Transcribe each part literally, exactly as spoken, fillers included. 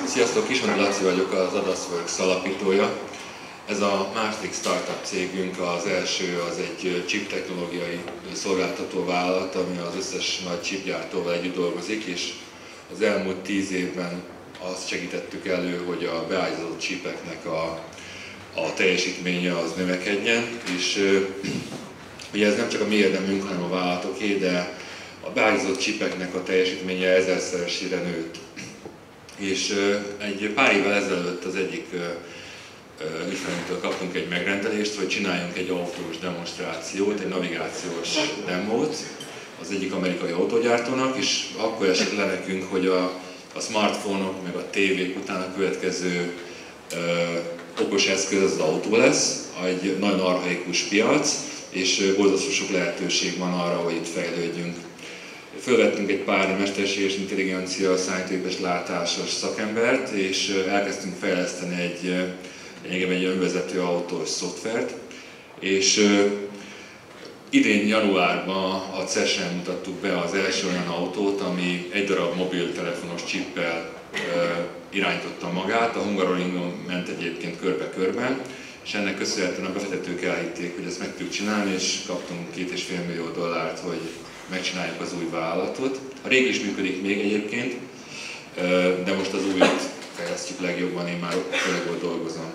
Sziasztok, Kismondi Laci vagyok, az AdasWorks alapítója. Ez a második startup cégünk, az első az egy chip technológiai szolgáltató vállalat, ami az összes nagy chipgyártóval együtt dolgozik, és az elmúlt tíz évben azt segítettük elő, hogy a beágyazott chipeknek a, a teljesítménye az növekedjen, és ugye ez nem csak a mi érdemünk, hanem a vállalatoké, de a beágyazott chipeknek a teljesítménye ezerszeresére nőtt. És egy pár évvel ezelőtt az egyik ügyfelünktől kaptunk egy megrendelést, hogy csináljunk egy autós demonstrációt, egy navigációs demót az egyik amerikai autógyártónak, és akkor esett le nekünk, hogy a, a smartphone-ok meg a tévék után a következő ö, okos eszköz az, az autó lesz, egy nagyon archaikus piac, és borzasztó sok lehetőség van arra, hogy itt fejlődjünk. Fölvettünk egy pár mesterséges intelligencia, számítógépes látásos szakembert, és elkezdtünk fejleszteni egy, egy, egy önvezető autós szoftvert, és idén januárban a cé e es-en mutattuk be az első olyan autót, ami egy darab mobiltelefonos csippel irányította magát, a Hungaroringon ment egyébként körbe-körbe, és ennek köszönhetően a befektetők elhitték, hogy ezt meg tudjuk csinálni, és kaptunk két és fél millió dollárt, hogy megcsináljuk az új vállalatot. A régi is működik még egyébként, de most az újat fejlesztjük legjobban, én már főleg ott dolgozom.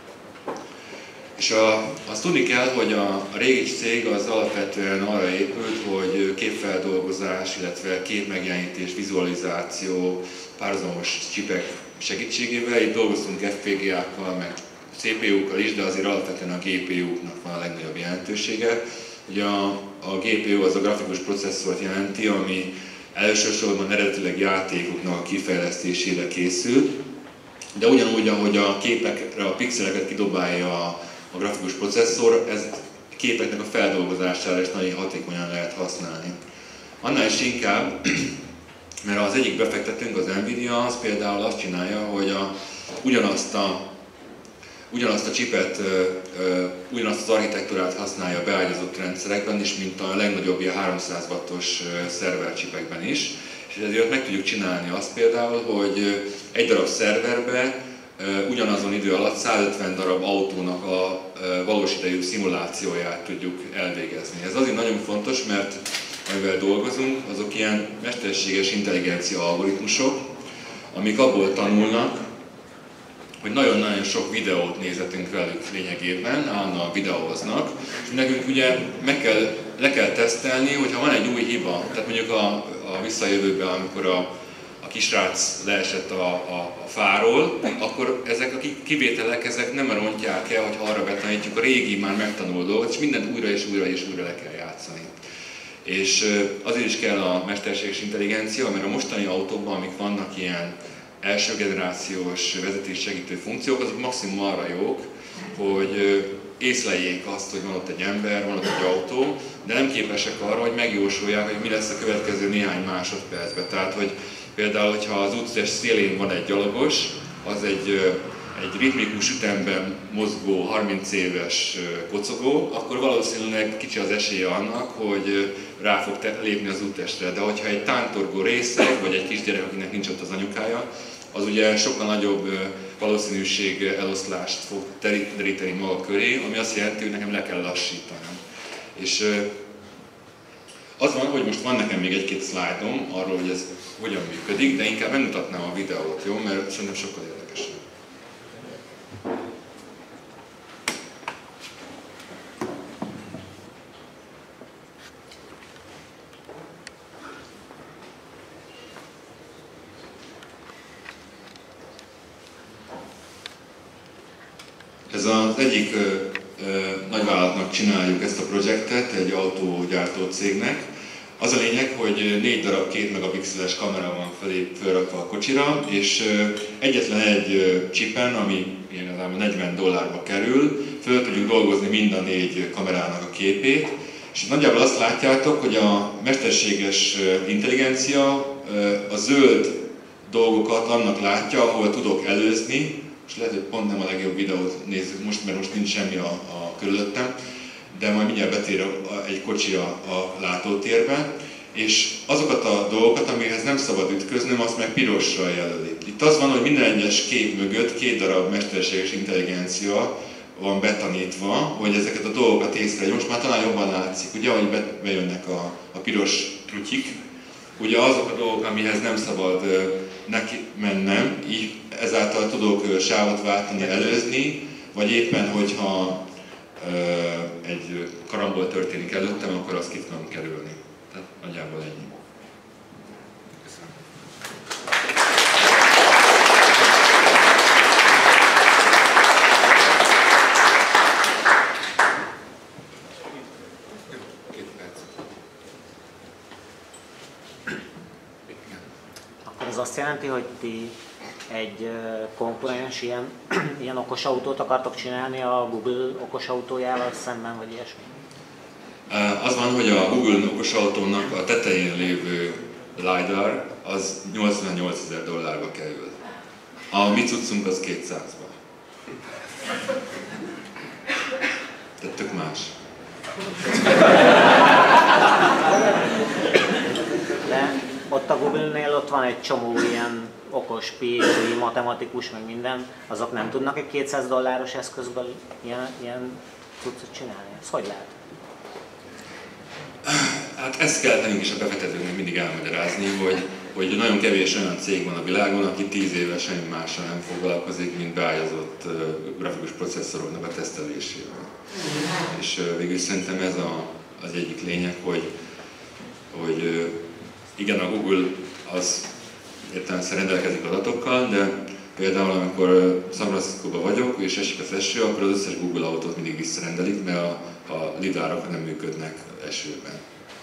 És a, azt tudni kell, hogy a, a régi cég az alapvetően arra épült, hogy képfeldolgozás, illetve képmegjelenítés, vizualizáció, párhuzamos csipek segítségével, itt dolgoztunk ef pé gé ákkal, meg cé pé u-kkal is, de azért alapvetően a gé pé u-knak van a legnagyobb jelentősége. Ugye a, a gé pé u az a grafikus processzort jelenti, ami elsősorban eredetileg játékoknak a kifejlesztésére készül, de ugyanúgy, ahogy a képekre a pixeleket kidobálja a, a grafikus processzor, ez képeknek a feldolgozására is nagyon hatékonyan lehet használni. Annál is inkább, mert az egyik befektetőnk, az Nvidia, az például azt csinálja, hogy a, ugyanazt a Ugyanazt a chipet, ugyanazt az architektúrát használja a beágyazott rendszerekben is, mint a legnagyobb ilyen háromszáz wattos szervercsipekben is. És ezért meg tudjuk csinálni azt például, hogy egy darab szerverbe ugyanazon idő alatt százötven darab autónak a valós idejű szimulációját tudjuk elvégezni. Ez azért nagyon fontos, mert amivel dolgozunk, azok ilyen mesterséges intelligencia algoritmusok, amik abból tanulnak, hogy nagyon-nagyon sok videót nézhetünk velük lényegében, állandóan videóznak, és nekünk ugye meg kell, le kell tesztelni, hogyha van egy új hiba, tehát mondjuk a, a visszajövőben, amikor a, a kisrác leesett a, a, a fáról, akkor ezek a kivételek ezek nem rontják el, hogy arra betanítjuk a régi már megtanult dolgot, és mindent újra és újra és újra le kell játszani. És azért is kell a mesterséges intelligencia, mert a mostani autókban, amik vannak ilyen első generációs vezetéssegítő funkciók, azok maximum arra jók, hogy észleljék azt, hogy van ott egy ember, van ott egy autó, de nem képesek arra, hogy megjósolják, hogy mi lesz a következő néhány másodpercben. Tehát, hogy például, hogyha az úttest szélén van egy gyalogos, az egy, egy ritmikus ütemben mozgó harminc éves kocogó, akkor valószínűleg kicsi az esélye annak, hogy rá fog lépni az úttestre. De hogyha egy tántorgó részeg, vagy egy kisgyerek, akinek nincs ott az anyukája, az ugye sokkal nagyobb valószínűség eloszlást fog teríteni maga köré, ami azt jelenti, hogy nekem le kell lassítanom. És az van, hogy most van nekem még egy-két szlájdom arról, hogy ez hogyan működik, de inkább megmutatnám a videót, jó? Mert szerintem sokkal érdekesebb. Ez az egyik ö, ö, nagyvállalatnak csináljuk ezt a projektet, egy autógyártó cégnek. Az a lényeg, hogy négy darab két megapixeles kamera van felé fölrakva a kocsira, és ö, egyetlen egy ö, csipen, ami igazából negyven dollárba kerül, föl tudjuk dolgozni mind a négy kamerának a képét, és nagyjából azt látjátok, hogy a mesterséges intelligencia ö, a zöld dolgokat annak látja, ahol tudok előzni. És lehet, hogy pont nem a legjobb videót nézzük most, mert most nincs semmi a, a körülöttem, de majd mindjárt betér a, a, egy kocsi a, a látótérbe, és azokat a dolgokat, amihez nem szabad ütköznöm, azt meg pirossal jelöli. Itt az van, hogy minden egyes kép mögött két darab mesterséges intelligencia van betanítva, hogy ezeket a dolgokat észre, most már talán jobban látszik, ugye, ahogy be, bejönnek a, a piros trutyik, ugye azok a dolgok, amihez nem szabad neki mennem, így ezáltal tudok sávot váltani, előzni, vagy éppen, hogyha egy karambol történik előttem, akkor azt ki tudom kerülni. Tehát nagyjából ennyi. Köszönöm. Két perc. Akkor ez azt jelenti, hogy ti egy konkurens ilyen, ilyen okos autót akartok csinálni a Google okos autójával szemben, vagy ilyesmi? Az van, hogy a Google okos autónak a tetején lévő LiDAR az nyolcvannyolcezer dollárba kerül. A mi cuccunk az kétszázba. Tehát tök más. De ott a Google-nél ott van egy csomó ilyen okos pé há dé, matematikus, meg minden, azok nem tudnak egy kétszáz dolláros eszközből ilyen, ilyen cuccot csinálni? Ez hogy lehet? Hát ezt kell nekünk is a befektetőknek mindig elmagyarázni, hogy, hogy nagyon kevés olyan cég van a világon, aki tíz éves semmi mással nem foglalkozik, mint beágyazott uh, grafikus processzoroknak a tesztelésével. És uh, végül szerintem ez a, az egyik lényeg, hogy, hogy uh, igen, a Google az értelemszerűen rendelkezik adatokkal, de például amikor San Franciscóban vagyok, és esik az eső, akkor az összes Google autót mindig visszarendelik, mert a, a lidárok nem működnek esőben.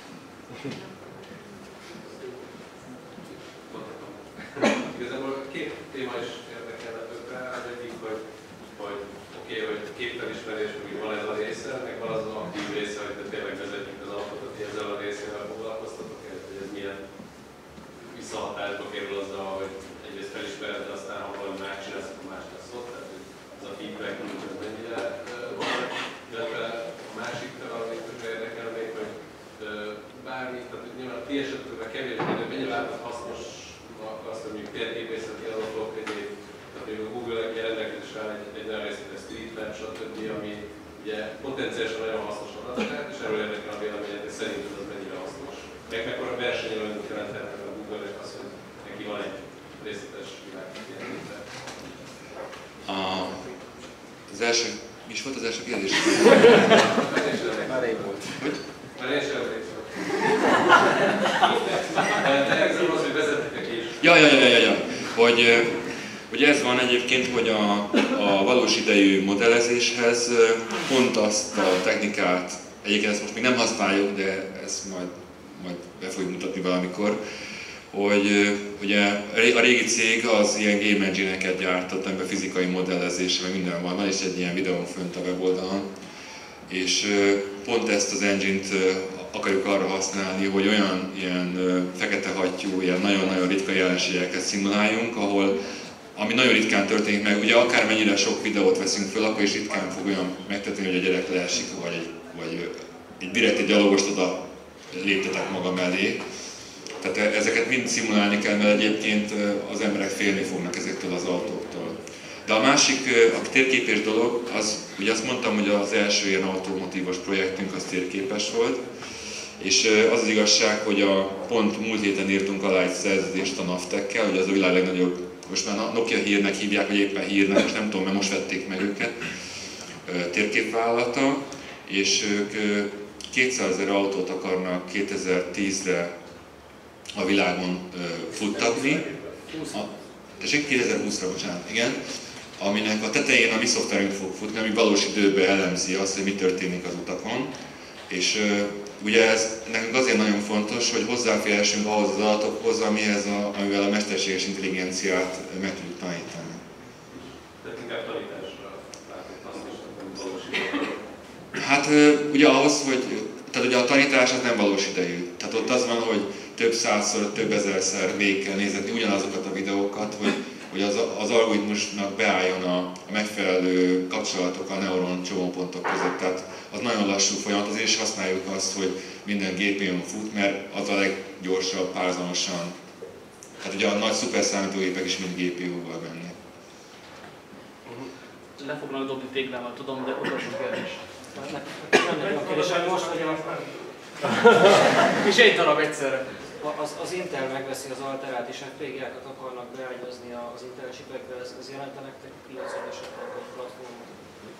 Igazából két téma is érdekel tökre, az egyik, hogy, hogy oké, okay, hogy képfelismerés, hogy van ez a része, meg van az az aktív része, hogy te tényleg vezetjük az autót, hogy ezzel a részével foglalkoztatok, hogy ez milyen visszahatásba kerül azzal, hogy egyrészt felismered, de aztán ha valami más csinálsz, akkor más lesz ott, tehát az a feedback nincs, az mennyire van. Illetve a másik talán, amit tökre érdekel még, hogy bármi, tehát nyilván a ti esetükben kevés, de mennyire látod hasznos azt, hogy mondjuk térképészeti adatok, egyéb, tehát a Google-nek rendelkezésre áll egy, egy nagyon részletes street map, stb., ami ugye potenciálisan nagyon hasznos adatok, és erről érdekel a véleményet, hogy szerinted az mennyire hasznos. Meg mekkora versenyelőnyt jelentett meg a Google-nek az, hogy neki van egy részletes világjelentése. Az első, mi is volt az első kérdés? Már rég volt. Hogy? Már én sem emlékszem. De elkezdem az, hogy vezettek is. Ja, ja, ja, ja, ja. Hogy, hogy ez van egyébként, hogy a, a valós idejű modellezéshez pont azt a technikát, egyébként ezt most még nem használjuk, de ezt majd, majd be fogjuk mutatni valamikor, hogy ugye a régi cég az ilyen game engine-eket gyártott, amiben fizikai modellezés, meg minden van, van is egy ilyen videón fönt a weboldalon, és pont ezt az engine-t akarjuk arra használni, hogy olyan ilyen fekete hattyú, ilyen nagyon-nagyon ritka jelenségeket szimuláljunk, ahol, ami nagyon ritkán történik meg, ugye akármennyire sok videót veszünk föl, akkor is ritkán fog olyan megtörténni, hogy a gyerek leesik, vagy egy, vagy egy direkt egy gyalogost oda léptetek maga mellé. Tehát ezeket mind szimulálni kell, mert egyébként az emberek félni fognak ezektől az autóktól. De a másik, a térképes dolog, az, ugye azt mondtam, hogy az első ilyen automotívos projektünk az térképes volt, és az az igazság, hogy a pont múlt héten írtunk alá egy szerződést a Navtec-kel, hogy az a világ legnagyobb, most már Nokia hírnek hívják, vagy éppen hírnek, most nem tudom, mert most vették meg őket, térképvállalata, és ők kétszázezer autót akarnak kétezer-tízre a világon futtatni. Tessék, kétezer-húszra, bocsánat, igen. Aminek a tetején a mi szoftverünk fog futni, ami valós időben elemzi azt, hogy mi történik az utakon. És uh, ugye ez nekünk azért nagyon fontos, hogy hozzáférhessünk ahhoz az adatokhoz, amihez a, amivel a mesterséges intelligenciát meg tudjuk tanítani. Tehát inkább tanításra látok hasznosnak, valós idejű. Hát uh, ugye ahhoz, hogy tehát ugye a tanítás az nem valós idejű. Tehát ott az van, hogy több százszor, több ezerszer végig kell nézni ugyanazokat a videókat, hogy hogy az, az algoritmusnak beálljon a, a megfelelő kapcsolatok a neuron csomópontok között. Tehát az nagyon lassú folyamat, azért is használjuk azt, hogy minden gé pé u-n fut, mert az a leggyorsabb párhuzamosan. Hát ugye a nagy szuperszámítógépek is mind gé pé u-val mennek. Le fognak dobni téglával, tudom, de utolsó kérdés. A kérdés, hogy most, hogy a... És egy darab egyszerre. Az, az Intel megveszi az Alterát és ef pé gé-ket akarnak beágyazni az Intel chipekbe, ez, ez jelente nektek piacot esetleg egy platformot?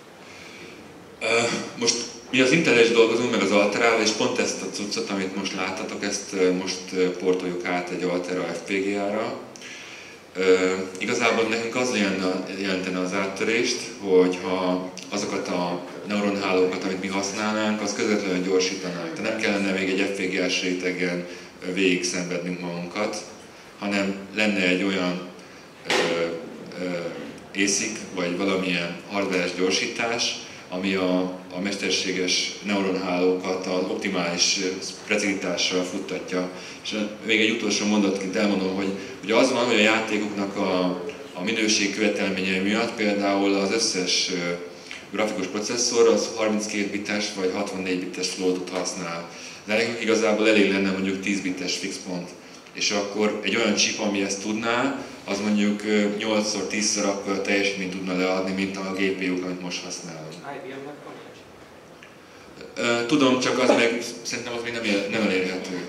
Most mi az Intel-el is dolgozunk, meg az Alterával, és pont ezt a cuccot, amit most láttatok, ezt most portoljuk át egy Altera ef pé gé-ra. Igazából nekünk az jelentene az áttörést, hogyha azokat a neuronhálókat, amit mi használnánk, az közvetlenül gyorsítanánk. Tehát nem kellene még egy ef pé gé-s rétegen végig szenvednünk magunkat, hanem lenne egy olyan ö, ö, á szic vagy valamilyen hardveres gyorsítás, ami a, a mesterséges neuronhálókat az optimális precizitással futtatja. És még egy utolsó mondatként elmondom, hogy ugye az van, hogy a játékoknak a, a minőség követelményei miatt például az összes grafikus processzor az harminckét bites vagy hatvannégy bites floatot használ. De nekünk igazából elég lenne mondjuk tíz bites fix pont. És akkor egy olyan chip, ami ezt tudná, az mondjuk nyolcszor, tízszer akkor teljesítményt tudna leadni, mint a gé pé u-k, amit most használunk. i bé em-nek van? Tudom, csak az meg szerintem az még nem, él, nem elérhető.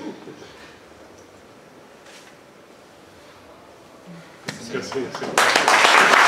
Köszönjük szépen!